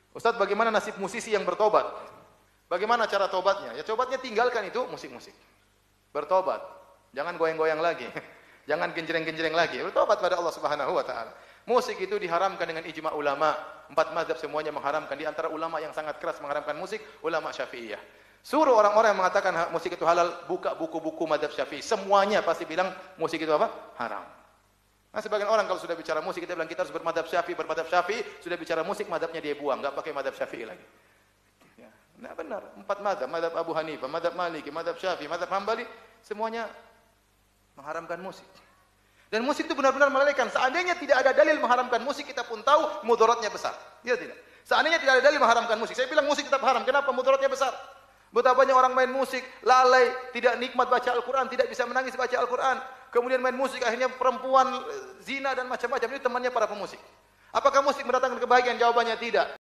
Ustaz, bagaimana nasib musisi yang bertobat? Bagaimana cara tobatnya? Ya tobatnya tinggalkan itu musik-musik. Bertobat. Jangan goyang-goyang lagi. Jangan genjreng-genjreng lagi. Bertobat pada Allah Subhanahu wa taala. Musik itu diharamkan dengan ijma ulama. 4 mazhab semuanya mengharamkan. Di antara ulama yang sangat keras mengharamkan musik, ulama Syafi'iyah. Suruh orang-orang yang mengatakan musik itu halal, buka buku-buku mazhab Syafi'i. Semuanya pasti bilang musik itu apa? Haram. Nah, sebagian orang kalau sudah bicara musik, kita bilang kita harus bermadhab Syafi'i, sudah bicara musik, madhabnya dia buang, enggak pakai madhab Syafi'i lagi. Ya, nah benar, 4 madhab, madhab Abu Hanifah, madhab Maliki, madhab Syafi'i, madhab Hambali, semuanya mengharamkan musik. Dan musik itu benar-benar melalaikan. Seandainya tidak ada dalil mengharamkan musik, kita pun tahu mudaratnya besar. Ya tidak. Seandainya tidak ada dalil mengharamkan musik, saya bilang musik tetap haram. Kenapa? Mudaratnya besar. Betapa banyak orang main musik, lalai, tidak nikmat baca Al-Quran, tidak bisa menangis baca Al-Quran. Kemudian main musik, akhirnya perempuan zina dan macam-macam. Ini temannya para pemusik. Apakah musik mendatangkan kebahagiaan? Jawabannya tidak.